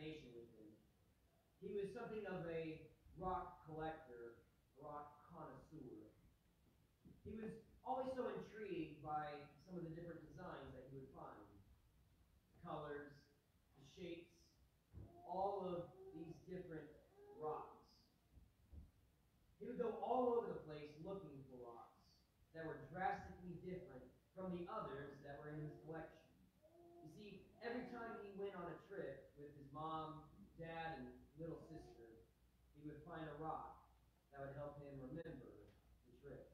fascination with him. He was something of a rock collector, rock connoisseur. He was always so intrigued by some of the different designs that he would find. The colors, the shapes, all of these different rocks. He would go all over the place looking for rocks that were drastically different from the others that were in his collection. You see, every time he went on a trip with his mom, dad, and little sister, he would find a rock that would help him remember the trip.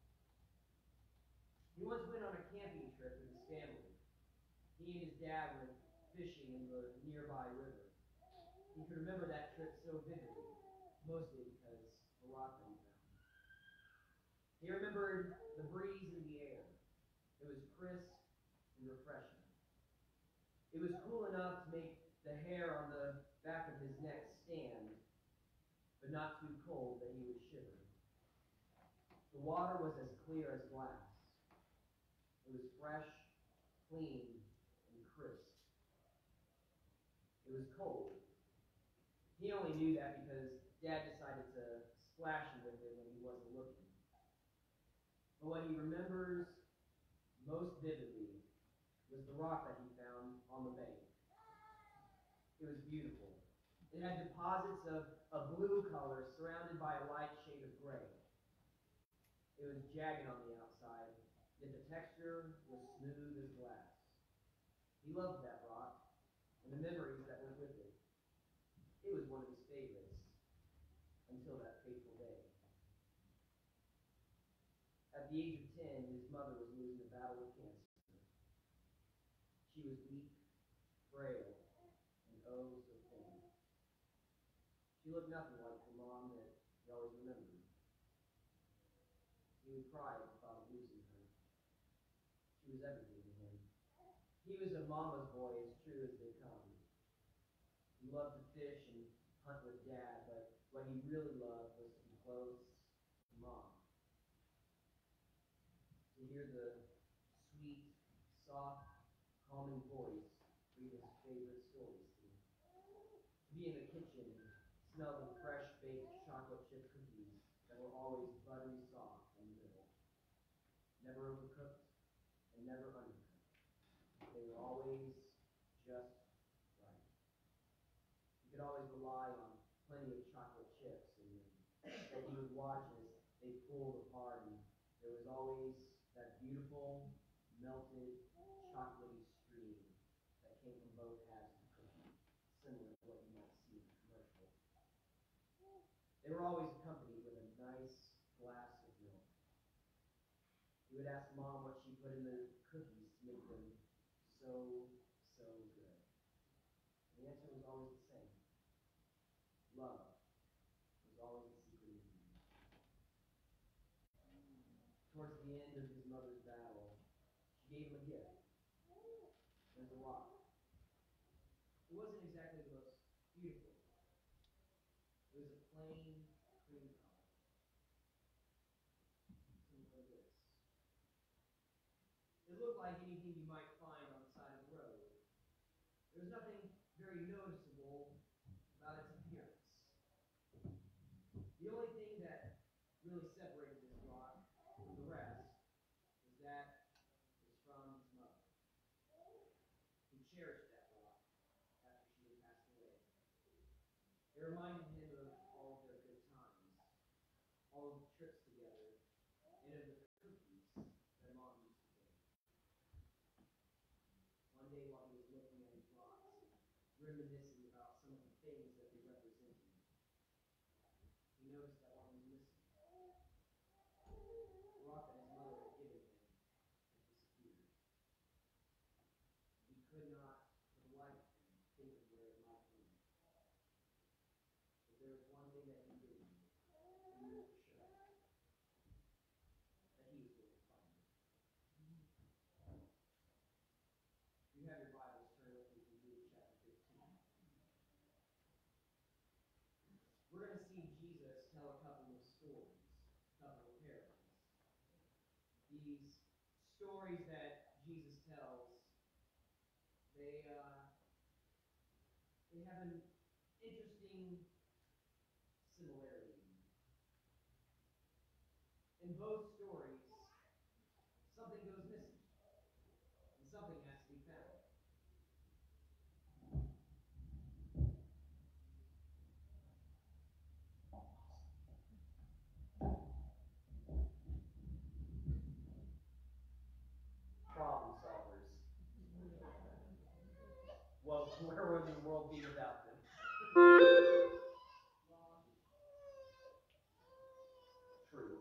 He once went on a camping trip with his family. He and his dad went fishing in the nearby river. He could remember that trip so vividly, mostly because of the rock that he found. He remembered the breeze in the air. It was crisp and refreshing. It was cool enough to make the hair on the back of his neck stand, but not too cold that he would shiver. The water was as clear as glass. It was fresh, clean, and crisp. It was cold. He only knew that because Dad decided to splash him with it when he wasn't looking. But what he remembers most vividly was the rock that he found on the bank. It was beautiful. It had deposits of a blue color surrounded by a light shade of gray. It was jagged on the outside, yet the texture was smooth as glass. He loved that rock and the memories that went with it. It was one of his favorites until that fateful day. At the age of 10, his mother was losing a battle with cancer. She was weak, frail, and oh so thin. She looked nothing like the mom that he always remembered. He would cry at the thought of losing her. She was everything to him. He was a mama's boy as true as they come. He loved to fish and hunt with Dad, but what he really loved was to be close to Mom. To hear the sweet, soft, calming voice read his favorite stories to him. To be in the kitchen and smell the fresh baked chocolate chip cookies that were always buttery soft in the middle. Never overcooked and never undercooked. They were always just right. You could always rely on plenty of chocolate chips, and that you would watch as they pulled apart, and there was always that beautiful, melted, chocolatey stream that came from both halves of the cookie, similar to what you might see in a commercial. They were always accompanied with a nice glass of milk. He would ask Mom what she put in the cookies to make them so good. The answer was always the same. Love was always the secret ingredient. Towards the end of his mother's battle, she gave him a gift. It was a rock. It wasn't exactly the most beautiful. It was a plain cream color. Something like this. It looked like anything you might find on the side of the road. There was nothing very noticeable about its appearance. The only thing that really separated this rock from the rest was that it was from his mother. He cherished that rock after she had passed away. It reminded him of all of their good times, all of the trips together, and of the cookies that Mom used to bake. One day while he was looking at his rocks, reminiscing about some of the things that they represented, he noticed that one was missing. The rock that his mother had given him had disappeared. He could not, for the life of him, think of where it might be. But there was one thing that he did know. He knew for sure that he was going to find it. If you have your Bibles, turn with me to Luke chapter 15. We're going to see Jesus tell a couple of stories, a couple of parables. These stories that Jesus tells, they they have an interesting similarity. In both stories, something goes missing, and something has to be found. Problem solvers. Well, where would the world be without them? True.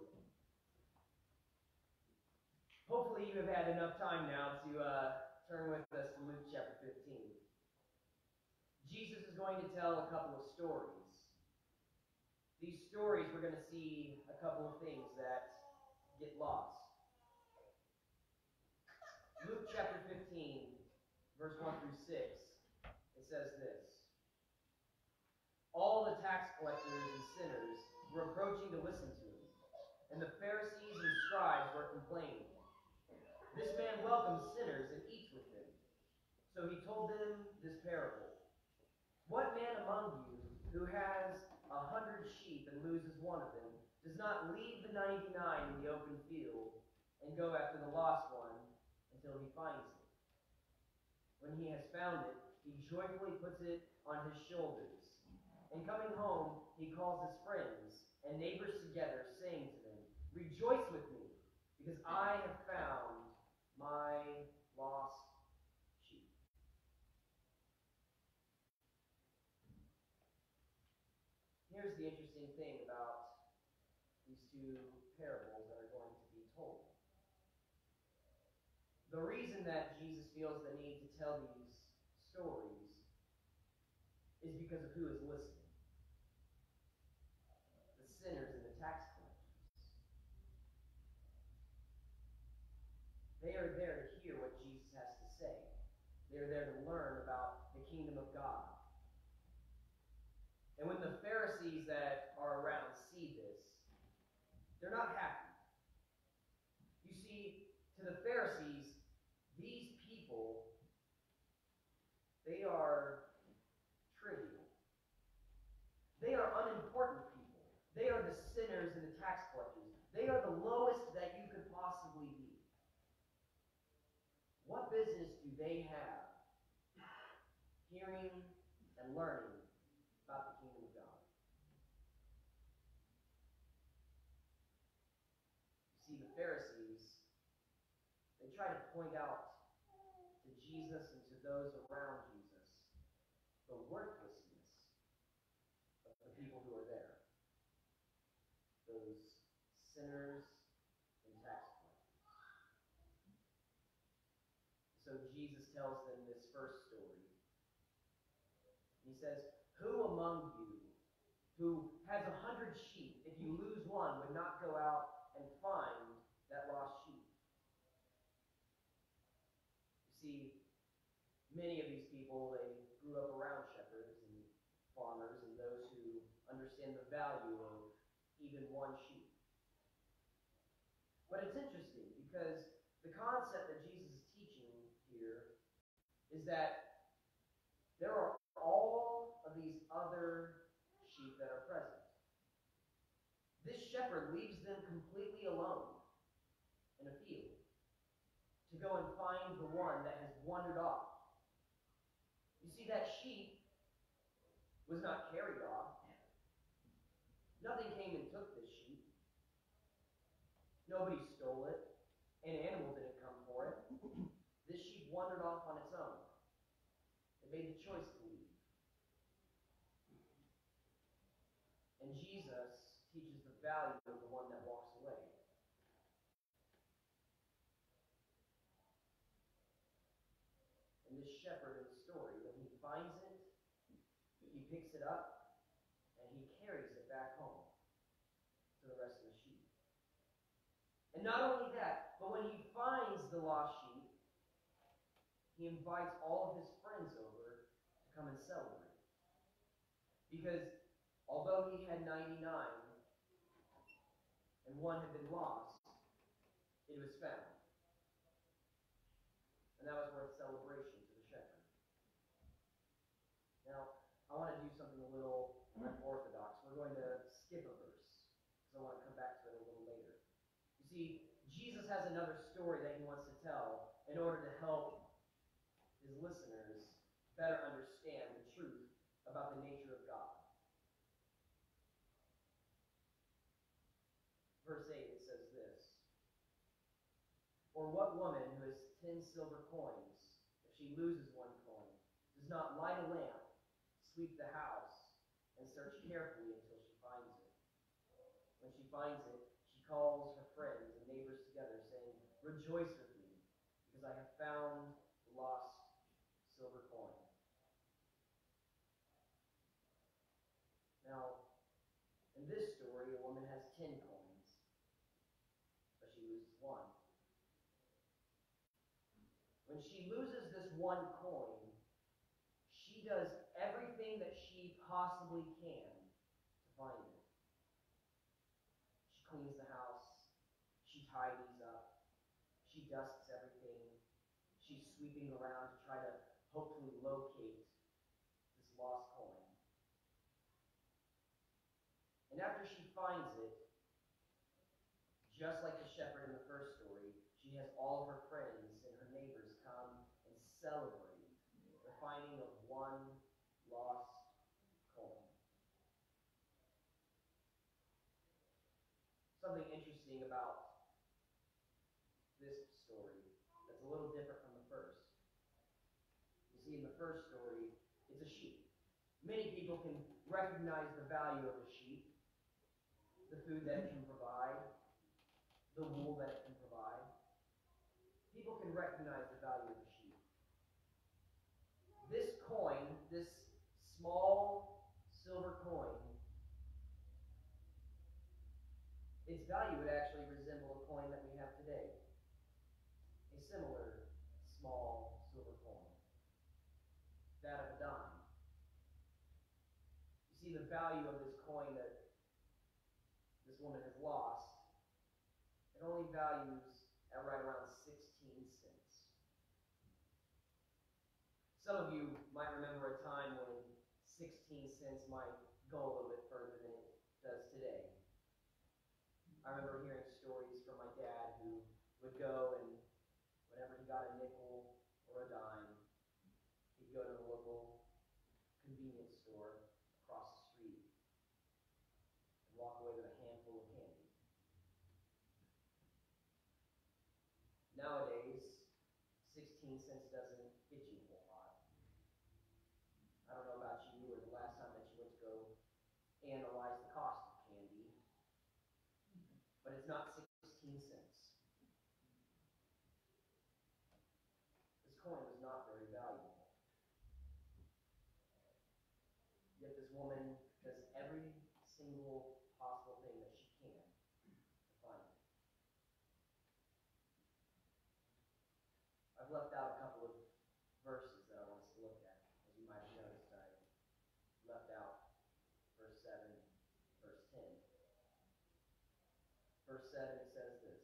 Hopefully you have had enough time now to turn with us to Luke chapter 15. Jesus is going to tell a couple of stories. These stories, we're going to see a couple of things that get lost. Luke chapter 15, verse 1 through 6, it says this. All the tax collectors and sinners were approaching to listen to him, and the Pharisees and scribes were complaining. This man welcomes sinners and eats with them. So he told them this parable. What man among you who has 100 sheep and loses one of them does not leave the 99 in the open field and go after the lost one until he finds it? When he has found it, he joyfully puts it on his shoulders. And coming home, he calls his friends and neighbors together, saying to them, "Rejoice with me, because I have found my lost sheep." Here's the interesting thing about these two parables that are going to be told. The reason that Jesus feels the need to tell these stories is because of who is listening. The sinners and the tax collectors. They are there to hear what Jesus has to say. They are there to learn about the kingdom of God. And when the Pharisees that are around see this, they're not happy. You see, to the Pharisees, these people, they are trivial. They are unimportant people. They are the sinners and the tax collectors. They are the lowest that you could possibly be. What business do they have hearing and learning about the kingdom of God? You see, the Pharisees, they try to point out to Jesus and to those around Jesus the worthlessness of the people who are there. Those sinners and tax collectors. So Jesus tells them this first story. He says, "Who among you who has 100 sheep, if you lose one, would not go out and find that lost sheep?" You see, many of these people, they grew up around shepherds and farmers and those who understand the value of even one sheep. But it's interesting because the concept that Jesus is teaching here is that there are all of these other sheep that are present. This shepherd leaves them completely alone in a field to go and find the one that has wandered off. You see, that sheep was not carried off. Nothing came and took this sheep. Nobody stole it. An animal didn't come for it. This sheep wandered off on its own. It made the choice to leave. And Jesus teaches the value of the one that walks away. And this shepherd in the story, when he finds it, he picks it up and he carries it back home to the rest of the sheep. And not only that, but when he finds the lost sheep, he invites all of his friends over to come and celebrate. Because although he had 99 and one had been lost, it was found. And that was worth celebration to the shepherd. Now, something a little unorthodox. We're going to skip a verse because I want to come back to it a little later. You see, Jesus has another story that he wants to tell in order to help his listeners better understand the truth about the nature of God. Verse 8, it says this: "Or what woman who has 10 silver coins, if she loses one coin, does not light a lamp, sweep the house, and search carefully until she finds it? When she finds it, she calls her friends and neighbors together, saying, 'Rejoice with me, because I have found the lost silver coin.'" Now, in this story, a woman has 10 coins, but she loses one. When she loses this one coin, she does everything that she possibly can to find it. She cleans the house, she tidies up, she dusts everything, she's sweeping around to try to hopefully locate this lost coin. And after she finds it, just like the shepherd in the first story, she has all of her friends and her neighbors come and celebrate the finding of one lost coin. Something interesting about this story that's a little different from the first. You see, in the first story, it's a sheep. Many people can recognize the value of a sheep, the food that it can provide, the wool that it can provide. People can recognize the value of a sheep. This coin, this small silver coin, its value would actually resemble a coin that we have today. A similar small silver coin. That of a dime. You see, the value of this coin that this woman has lost, it only values at right around 16 cents. Some of you might remember a time when 16 cents might go a little bit further than it does today. I remember hearing stories from my dad who would go and whenever he got a nickel or a dime, he'd go to the local convenience store across the street and walk away with a handful of candy. Nowadays, 16 cents doesn't get you a whole lot. I don't know about you or the last time that you went to go analyze the cost of candy, but it's not 16 cents. This coin was not very valuable. Yet this woman does every single possible thing that she can to find it. I've left out a couple of verses that I want us to look at. As you might have noticed, I left out verse 7, verse 10. Verse 7, it says this: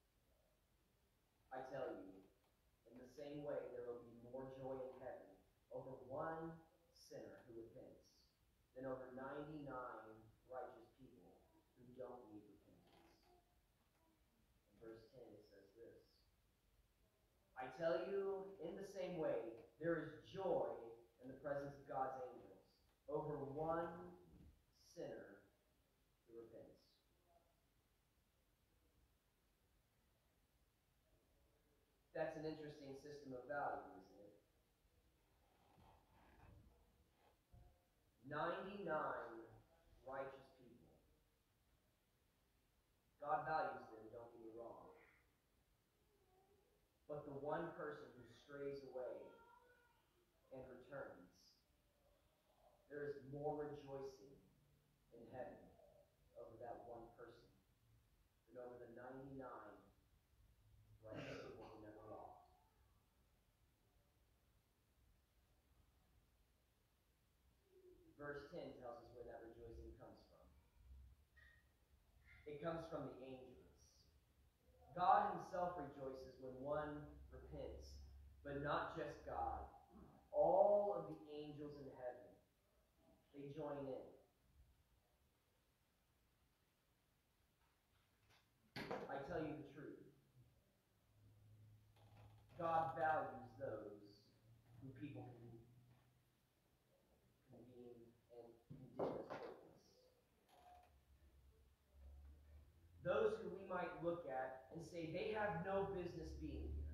"I tell you, in the same way there will be more joy in heaven over one sinner who repents than over 99 righteous people who don't need repentance." In verse 10, it says this: "I tell you, in the same way, there is joy in the presence of God's angels over one sinner who repents." That's an interesting system of value, isn't it? 99 righteous people. God values them, don't get me wrong. But the one person who strays away and returns, there is more rejoicing in heaven over that one person than over the 99 righteous people who never walked. Verse 10 tells us where that rejoicing comes from. It comes from the angels. God himself rejoices when one repents, but not just God. All of the angels in heaven, they they join in. I tell you the truth. God values those who people can convene and condemn as hopeless. Those who we might look at and say they have no business being here.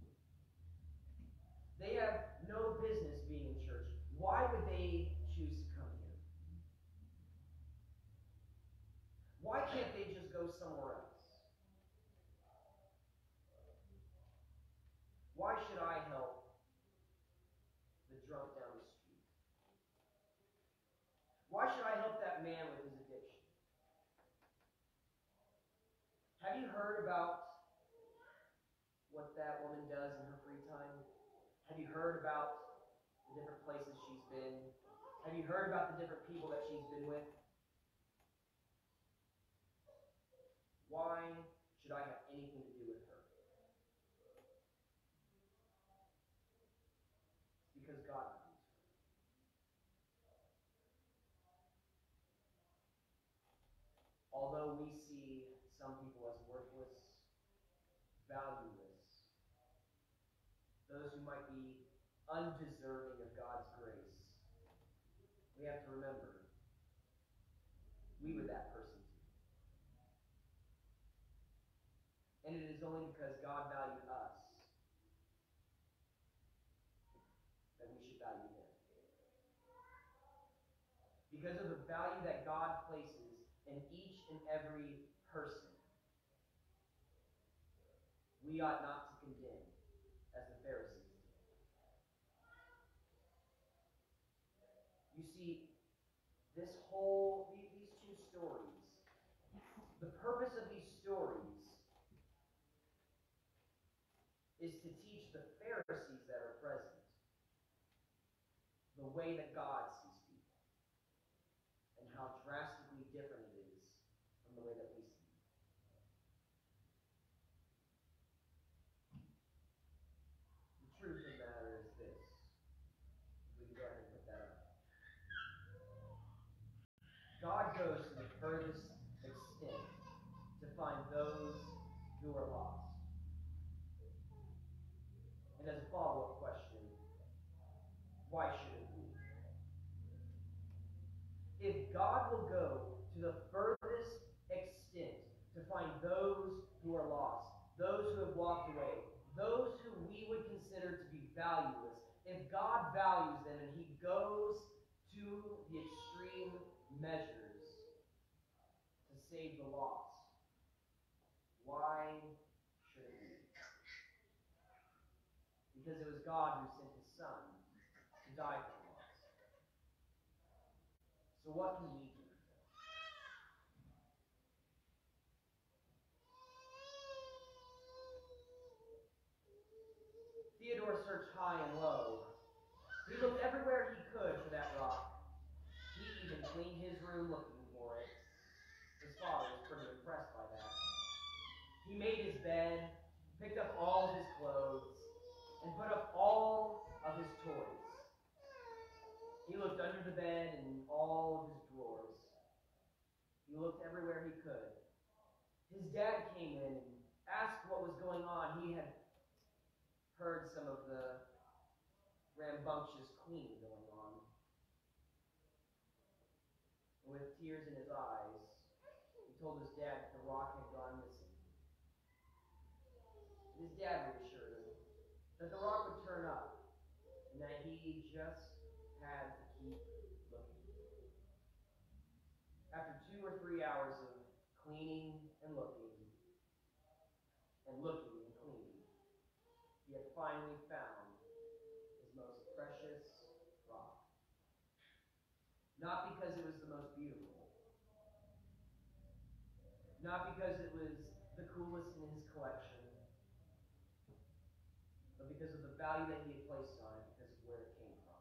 They have no business being in church. Why would they choose to come here? Why can't they just go somewhere else? Why should I help the drunk down the street? Why should I help that man with his addiction? Have you heard about what that woman does in her free time? Have you heard about the different places she's been? Have you heard about the different people that she's been with? Why should I have anything to do with her? It's because God values her. Although we see some people as worthless, valueless, those who might be undeserving of God's grace, we have to remember we were that person too. And it is only because God valued us that we should value Him. Because of the value that God places in each and every person, we ought not to condemn as the Pharisees did. You see, these two stories, the purpose of these stories is to teach the Pharisees that are present the way that God sees people and how drastically different it is from the way that we see them. The truth of the matter is this. If we can go ahead and put that up. God goes to the furthest extent to find those who are lost. And as a follow-up question, why shouldn't we? If God will go to the furthest extent to find those who are lost, those who have walked away, those who we would consider to be valueless, if God values them and He goes to the extreme measures to save the lost, why shouldn't we? Because it was God who sent His Son to die for the lost. So what can we do? Theodore searched high and low. He looked everywhere he could for that rock. He even cleaned his room looking for it. His father was pretty impressed by that. He made his bed, picked up all of his clothes, and put up all of his toys. He looked under the bed and all of his drawers. He looked everywhere he could. His dad came in and asked what was going on. He had heard some of the rambunctious cleaning going on. And with tears in his eyes, he told his dad that the rock had gone missing. And his dad reassured him that the rock would turn up and that he just had to keep looking. After 2 or 3 hours of cleaning and looking and cleaning, he had finally found his most precious rock. Not because it was the most beautiful, not because it was the coolest in his collection, but because of the value that he had placed on it, because of where it came from.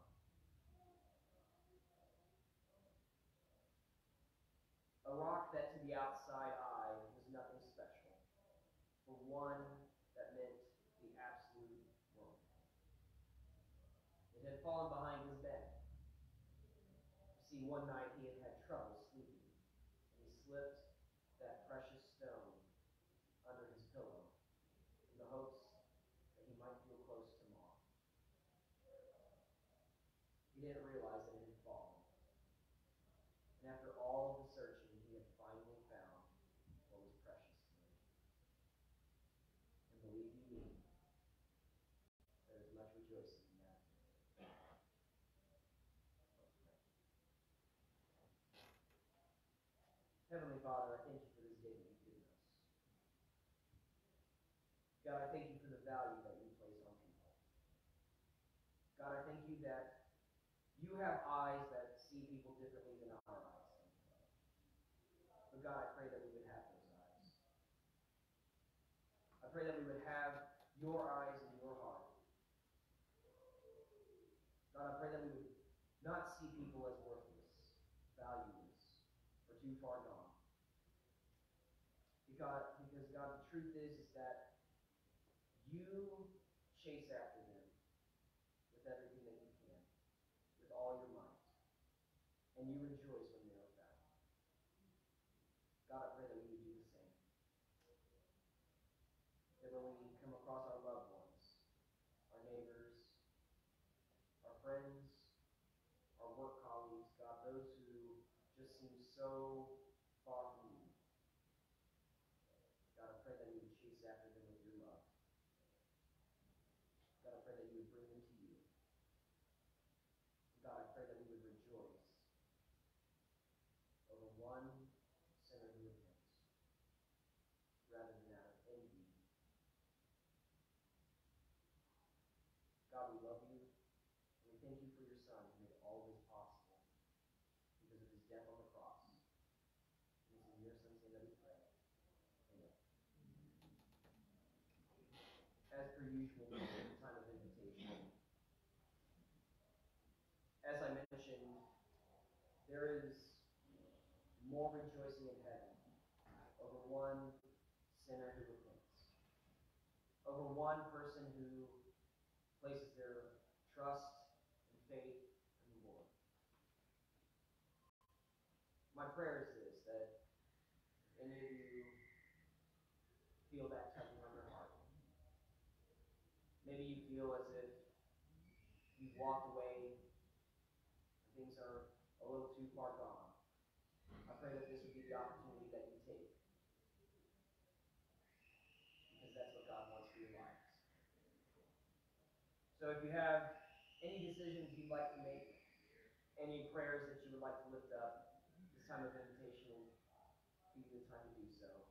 A rock that to the outside eye was nothing special, but one that meant the absolute world. It had fallen behind his bed. You see, one night he had had trouble sleeping, and he slipped that precious stone under his pillow in the hopes that he might feel close to Mom. He didn't realize that it had fallen. And after all of the searching, he had finally found what was precious to him. And believe you me, there is much rejoicing in that. Heavenly Father, I thank you for this day that you've given us. God, I thank you for the value that you place on people. God, I thank you that you have eyes that see people differently than our eyes. But God, I pray that we would have those eyes. I pray that we would have your eyes and your heart. God, I pray that we would not see people as worthless, valueless, or too far gone. Because God, the truth is that you chase after them with everything that you can, with all your might. And you rejoice when they are found. God, I pray that we would do the same. That when we come across our loved ones, our neighbors, our friends, our work colleagues, God, those who just seem so far from you, God, I pray that we would chase after them with your love. God, I pray that you would bring them to you. God, I pray that we would rejoice over one sinner who repents, rather than out of envy. God, we love you, and we thank you for your Son who made all this possible because of his death on the cross. And it's in your Son's name that we pray. Amen. As per usual, we have a time of invitation. As I mentioned, there is more rejoicing in heaven over one sinner who repents, over one person who places their trust and faith in the Lord. My prayer is this, that any of you feel that tugging on your heart. Maybe you feel as if you've walked away and things are a little too far gone. I pray that this would be the opportunity that you take, because that's what God wants for your lives. So if you have any decisions you'd like to make, any prayers that you would like to lift up, this time of invitation will be the time to do so.